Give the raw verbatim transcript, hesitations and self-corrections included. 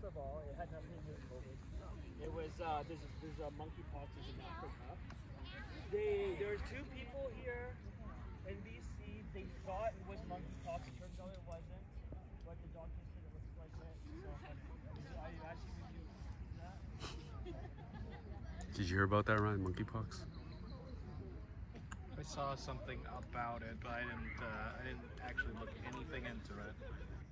first of all, it had nothing to do with COVID. It was uh, there's a, there's a monkeypox in Africa. They there's two people here in B C. They thought it was monkeypox. It turns out it wasn't, but the doctor said it looks like it. So I actually would you that. Did you hear about that, Ryan? Monkeypox? I saw something about it, but I didn't. Uh, I didn't actually look anything into it.